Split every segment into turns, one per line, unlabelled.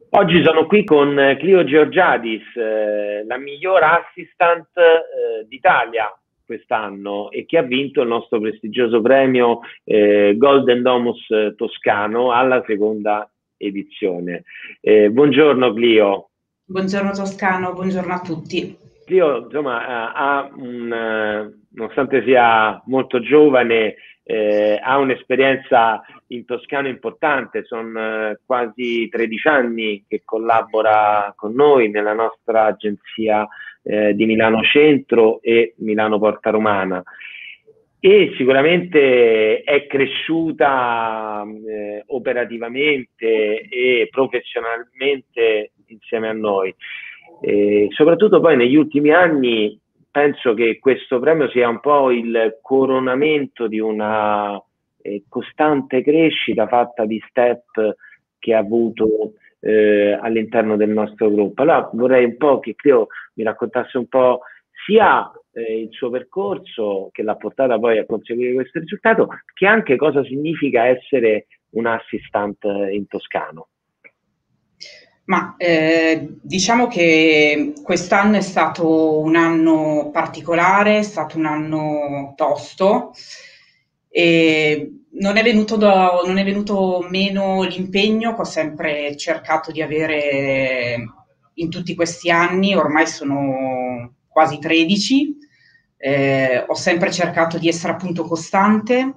Oggi sono qui con Clio Georgiadis, la miglior assistant d'Italia quest'anno e che ha vinto il nostro prestigioso premio Golden Domus Toscano alla seconda edizione. Buongiorno Clio.
Buongiorno Toscano, buongiorno a tutti.
Clio, insomma, nonostante sia molto giovane, ha un'esperienza in Toscano importante, sono quasi 13 anni che collabora con noi nella nostra agenzia di Milano Centro e Milano Porta Romana e sicuramente è cresciuta operativamente e professionalmente insieme a noi. Soprattutto poi negli ultimi anni penso che questo premio sia un po' il coronamento di una costante crescita fatta di step che ha avuto all'interno del nostro gruppo. Allora vorrei un po' che Clio mi raccontasse un po' sia il suo percorso che l'ha portata poi a conseguire questo risultato, che anche cosa significa essere un assistant in toscano.
Ma diciamo che quest'anno è stato un anno particolare, è stato un anno tosto e non è venuto meno l'impegno che ho sempre cercato di avere in tutti questi anni, ormai sono quasi 13, ho sempre cercato di essere appunto costante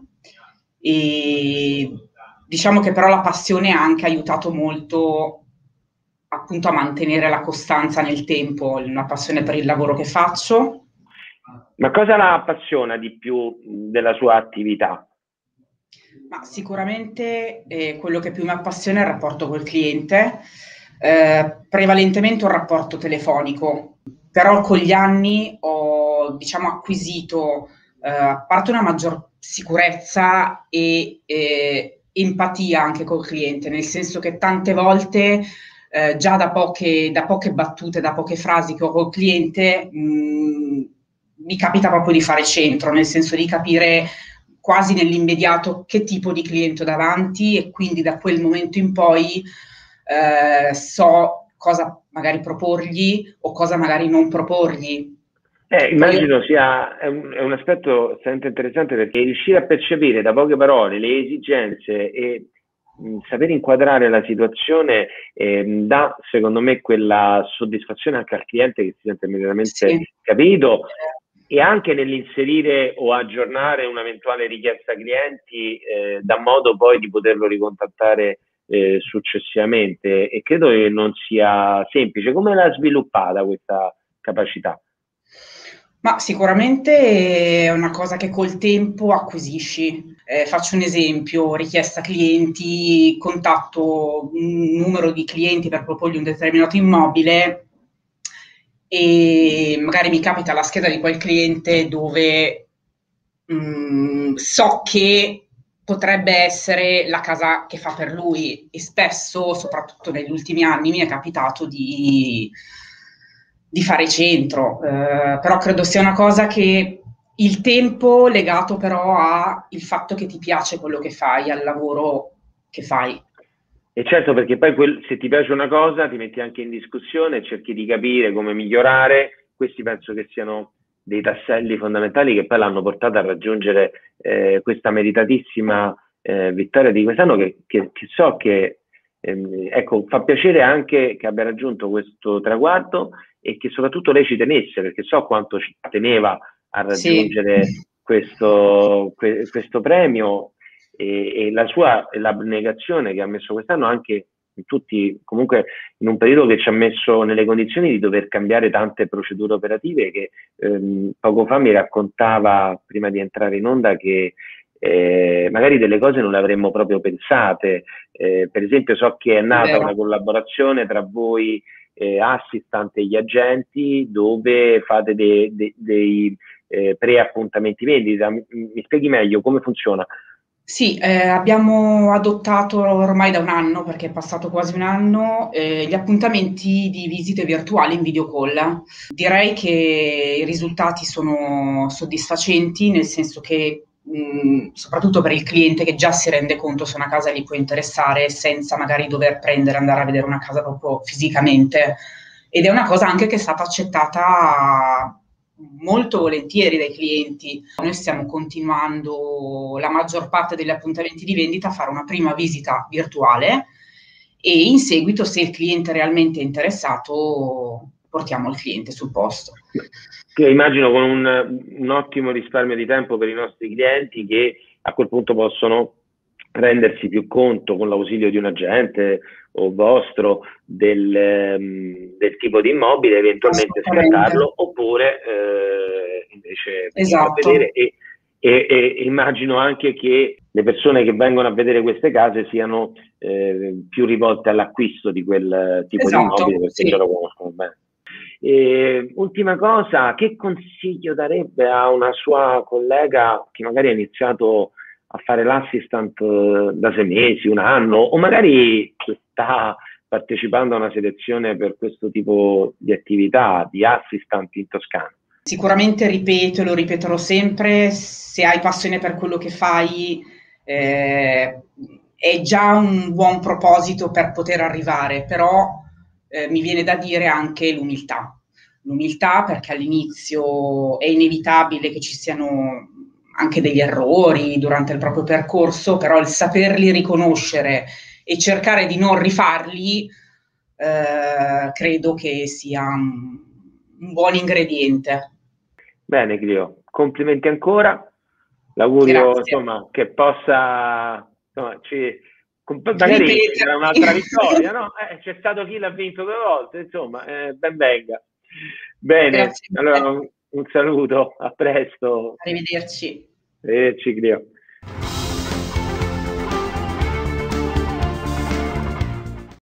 e diciamo che però la passione ha anche aiutato molto appunto a mantenere la costanza nel tempo, una passione per il lavoro che faccio.
Ma cosa la appassiona di più della sua attività?
Ma sicuramente quello che più mi appassiona è il rapporto col cliente, prevalentemente un rapporto telefonico, però con gli anni ho diciamo acquisito a parte una maggior sicurezza e empatia anche col cliente, nel senso che tante volte già da poche battute, da poche frasi che ho col cliente, mi capita proprio di fare centro, nel senso di capire quasi nell'immediato che tipo di cliente ho davanti e quindi da quel momento in poi so cosa magari proporgli o cosa magari non proporgli.
Immagino è un aspetto estremamente interessante perché riuscire a percepire da poche parole le esigenze e saper inquadrare la situazione dà secondo me quella soddisfazione anche al cliente che si sente immediatamente
Sì.
capito e anche nell'inserire o aggiornare un'eventuale richiesta clienti dà modo poi di poterlo ricontattare successivamente e credo che non sia semplice. Come l'ha sviluppata questa capacità?
Ma sicuramente è una cosa che col tempo acquisisci. Faccio un esempio, richiesta clienti, contatto un numero di clienti per proporgli un determinato immobile e magari mi capita la scheda di quel cliente dove so che potrebbe essere la casa che fa per lui e spesso, soprattutto negli ultimi anni, mi è capitato di fare centro, però credo sia una cosa che il tempo legato però al fatto che ti piace quello che fai, al lavoro che fai.
E certo, perché poi se ti piace una cosa ti metti anche in discussione e cerchi di capire come migliorare. Questi penso che siano dei tasselli fondamentali che poi l'hanno portata a raggiungere questa meritatissima vittoria di quest'anno che so che ecco, fa piacere anche che abbia raggiunto questo traguardo e che soprattutto lei ci tenesse, perché so quanto ci teneva a
Sì.
raggiungere questo premio e l'abnegazione che ha messo quest'anno anche in tutti, comunque in un periodo che ci ha messo nelle condizioni di dover cambiare tante procedure operative che poco fa mi raccontava prima di entrare in onda che magari delle cose non le avremmo proprio pensate. Per esempio so che è
È
nata
vero.
una collaborazione tra voi assistant e gli agenti dove fate dei pre-appuntamenti vendita. Mi spieghi meglio come funziona?
Sì, abbiamo adottato ormai da un anno, perché è passato quasi un anno, gli appuntamenti di visite virtuali in video call. Direi che i risultati sono soddisfacenti, nel senso che soprattutto per il cliente che già si rende conto se una casa gli può interessare senza magari dover andare a vedere una casa proprio fisicamente. Ed è una cosa anche che è stata accettata molto volentieri dai clienti. Noi stiamo continuando la maggior parte degli appuntamenti di vendita a fare una prima visita virtuale e in seguito, se il cliente è realmente interessato, portiamo il cliente sul posto.
Che immagino con un ottimo risparmio di tempo per i nostri clienti, che a quel punto possono rendersi più conto, con l'ausilio di un agente o vostro, del tipo di immobile, eventualmente scattarlo, oppure invece venirlo a
Esatto.
vedere. E immagino anche che le persone che vengono a vedere queste case siano più rivolte all'acquisto di quel tipo di immobile, perché
sì,
già lo conoscono bene. Ultima cosa, che consiglio darebbe a una sua collega che magari ha iniziato a fare l'assistant da 6 mesi, un anno, o magari sta partecipando a una selezione per questo tipo di attività di assistant in Toscana?
Sicuramente ripeto e lo ripeterò sempre, se hai passione per quello che fai, è già un buon proposito per poter arrivare, però mi viene da dire anche l'umiltà. L'umiltà, perché all'inizio è inevitabile che ci siano anche degli errori durante il proprio percorso, però il saperli riconoscere e cercare di non rifarli, credo che sia un buon ingrediente.
Bene, Clio, complimenti ancora. L'augurio,
Grazie.
insomma, che possa, insomma, magari ci sarà un'altra vittoria, no? C'è stato chi l'ha vinto 2 volte, insomma, ben venga. Bene,
Grazie
allora un saluto, a presto.
Arrivederci.
Arrivederci, Clio.